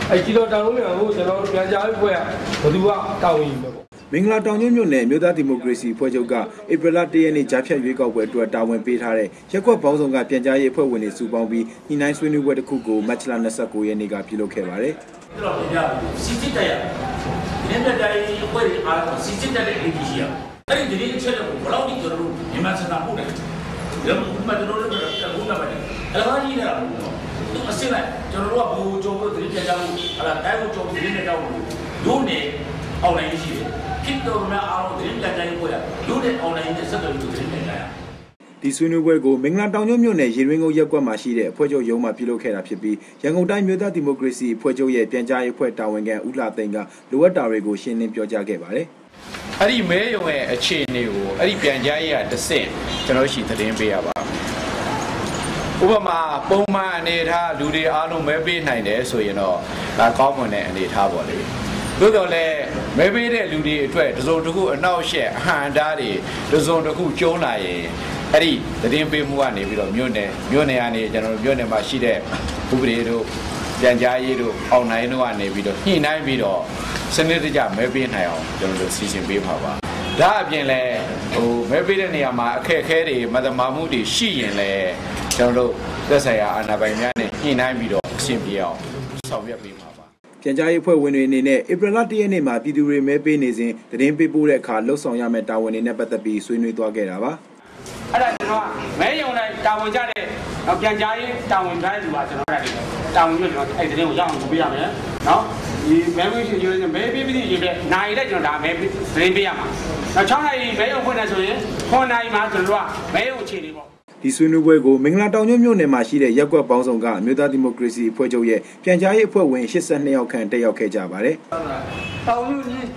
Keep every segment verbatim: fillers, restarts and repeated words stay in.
အဲကြီးတော်တောင်လုံးမြန်ကိုကျွန်တော်တို့ပြန်ကြားရေးဖွဲ့ဘယ်သူကတောင်းရင်ပဲပေါ့မင်္ဂလာတောင်ညွန့်မြို့နယ်မြို့သားဒီမိုကရေစီဖွဲ့ချုပ်ကဧပြီလတရက်နေ့ကြားဖြတ်ရွေးကောက်ပွဲအတွက်တာဝန်ပေးထားတဲ့ရက်ကွက်ပေါင်းစုံကပြန်ကြားရေးအဖွဲ့ဝင်တွေစုပေါင်းပြီးညှိနှိုင်းဆွေးနွေးပွဲတစ်ခုကိုမတ်လ၂၉ရက်နေ့ကပြုလုပ်ခဲ့ပါတယ်။ကျွန်တော်ပြောပြစီစစ်တဲ့ဒီနေ့တိုင်းအဖွဲ့တွေအားလုံးစီစစ်တဲ့အေဂျင်စီရ။အဲ့ဒီဒီအချက်တွေကိုဘယ်လောက်ဒီကျွန်တော်တို့မြန်မာစကားပို့တယ်။ဒါမှမဟုတ်ကျွန်တော်တို့ကဘုရားပါတယ်။အဲ့ဒါကြီးနေတာဘူးနော်။သူအစစ်လိုက်ကျွန်တော်တို့ကဘူကြုံဖို့ဒီပြန်ကြဖို့အဲ့ဒါတိုင်းကိုကြုံဒီနေ့တောက်လို့တို့နေအောက်လိုင်းရှိတယ်။ဖြစ်တော့မှအားလုံးဒီပြန်ကြရေးပို့ရတို့နေအောက်လိုင်းနဲ့ဆက်သွယ်လို့ဒီပြန်ကြရ။ဒီဆွေးနွေးပွဲကိုမင်္ဂလာတောင်ညွန့်မြို့နယ်ရေရင်းကုန်းရပ်ကွက်မှာရှိတဲ့အဖွဲ့ချုပ်ရုံးမှာပြုလုပ်ခဲ့တာဖြစ်ပြီးရန်ကုန်တိုင်းမြို့သားဒီမိုကရေစီအဖွဲ့ချုပ်ရဲ့ပြန်ကြားရေးအဖွဲ့တာဝန်ခံဦးလှသိန်းကလိုအပ်တာတွေကိုရှင်းလင်းပြောကြားခဲ့ပါတယ်။အဲ့ဒီမဲရုံရဲ့အခြေအနေကိုအဲ့ဒီပြန်ကြားရေးကတစ်ဆင့်ကျွန်တော်ရှိသတင်းပေးရပါဥပမာပုံမှန်အနေထားလူတွေအားလုံးမဲပေးနိုင်တယ်ဆိုရင်တော့ဒါကောင်းမွန်တဲ့အနေထားပေါ့လေသို့တော်လည်းမဲပေးတဲ့လူတွေအတွက်တစုံတစ်ခုအနောက်ရှက်အဟံတားတွေတစုံတစ်ခုကျုံးလာရင်အဲ့ဒီသတင်းပေးမှုကနေပြီးတော့မြို့နယ်မြို့နယ်ကနေကျွန်တော်တို့မြို့နယ်မှာရှိတဲ့ဥပဒေတို့ပြန်ကြားရေးတို့အောင်နိုင်တို့ကနေပြီးတော့ညှိနှိုင်းပြီးတော့စနစ်တကျမဲပေးနိုင်အောင်ကျွန်တော်တို့စီစဉ်ပေးပါပါဒါအပြင်လဲဟိုမဲပေးတဲ့နေရာမှာအခက်အခဲတွေမသမာမှုတွေရှိရင်လဲကျွန်တော်တို့သက်ဆိုင်ရာအာဏာပိုင်များနဲ့ညှိနှိုင်းပြီးတော့အဆင်ပြေအောင်ဆောင်ရွက်ပေးပါပါပြန်ကြားရေးအဖွဲ့ဝင်တွေအနေနဲ့ဧပြီလတရက်နေ့မှာပြည်သူတွေမဲပေးနေစဉ်သတင်းပေးပို့တဲ့အခါလှုပ်ဆောင်ရမယ့်တာဝန်တွေနဲ့ပတ်သက်ပြီးဆွေးနွေးသွားခဲ့တာပါအဲ့ဒါကျွန်တော်ကမဲယုံလိုက်တာဝန်ကြတဲ့ပြန်ကြားရေးတာဝန်ထားတဲ့လူကကျွန်တော်အဲ့ဒါတာဝန်ပြုကျွန်တော်အဲ့ဒီသတင်းကိုရအောင်လုပ်ပေးရမယ်နော်ဒီမဲပေးရှင်ရွေးမဲပေးပြီးရင်လည်းနိုင်တဲ့ကျွန်တော်ဒါမဲသတင်းပေးရမှာနောက်၆နာရီမဲယုံဖွင့်နေဆိုရင်ခုနှစ်နာရီမှာကျွန်တော်ကမဲယုံအခြေအနေပေါ့ဒီဆွေးနွေးပွဲကိုမင်္ဂလာတောင်ညွန့်မြို့နယ်မှာရှိတဲ့ရက်ကွက်ပေါင်းစုံကမြို့သားဒီမိုကရေစီအဖွဲ့ချုပ်ရဲ့ပြန်ကြားရေးအဖွဲ့ဝင်၈၂ယောက်ခန့်တက်ရောက်ခဲ့ကြပါတယ်တောင်ညွန့်ကြီး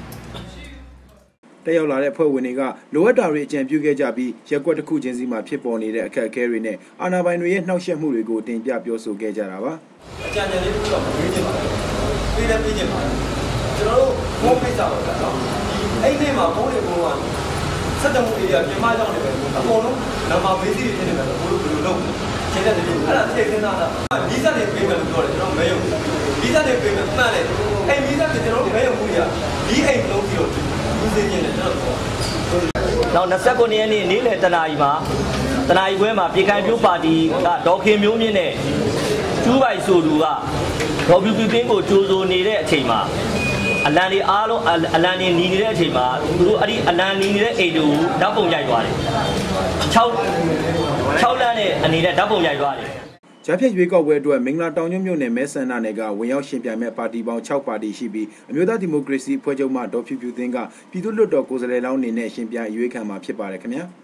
တက်ရောက်လာတဲ့အဖွဲ့ဝင်တွေကလိုအပ်တာတွေအကြံပြုခဲ့ကြပြီးရက်ကွက်တစ်ခုချင်းစီမှာဖြစ်ပေါ်နေတဲ့အခက်အခဲတွေနဲ့အာဏာပိုင်တွေရဲ့နှောက်ယှက်မှုတွေကိုတင်ပြပြောဆိုခဲ့ကြတာပါအကြံဉာဏ်လေးတော့ပေးချင်ပါတယ်ပေးလည်းပေးချင်ပါတယ်ကျွန်တော်တို့ဘုံပိတ်စာတော့နော်အဲ့ဒီမှာဘုံတွေဘုံကစက်တမှုတွေပြမကြောင်းနေပဲအကုန်လုံးနံပါတ်ဘေးစီးတွေဖြစ်နေတယ်ဘုံတို့ဘယ်လိုလုပ်ရှင်းတဲ့တူအဲ့ဒါသိစဉ်းစားတာဗီဇာတွေပေးမယ်လို့ပြောတယ်ကျွန်တော်မဲရုံဗီဇာတွေပေးမယ်မှန်တယ်အဲ့ဗီဇာတွေကျွန်တော်တို့မဲရုံမှုတွေကဒီအိမ်လုံးပြီးတော့ဦးသိနေတယ်ကျွန်တော်နောက်၂၉ရက်နေ့နေ့လယ်တနာရီမှာတနာရီခွဲမှာပြည်ခိုင်ပြိုးပါတီကဒေါ်ခင်မျိုးမြင့်နဲ့ကျူးပိုင်ဆိုသူကဒေါ်ပြူပြူတင်းကိုကြိုးစိုးနေတဲ့အချိန်မှာအလံတွေအားလုံးအလံတွေနီနေတဲ့အချိန်မှာသူတို့အဲ့ဒီအလံနီနေတဲ့အိမ်တို့ဓာတ်ပုံရိုက်သွားတယ်၆၆လမ်းနဲ့အနေနဲ့ဓာတ်ပုံရိုက်သွားတယ်ကြားဖြတ်ရွေးကောက်ပွဲအတွက်မင်္ဂလာတောင်ညွန့်မြို့နယ်မဲဆန္ဒနယ်ကဝင်ရောက်ရှင်ပြိုင်မဲ့ပါတီပေါင်း၆ပါတီရှိပြီးအမျိုးသားဒီမိုကရေစီဖွဲ့ချုပ်မှဒေါ်ဖြူဖြူသင်းကပြည်သူ့လွှတ်တော်ကိုယ်စားလှယ်လောင်းအနေနဲ့ရှင်ပြိုင်ရွေးခံမှာဖြစ်ပါတယ်ခင်ဗျာ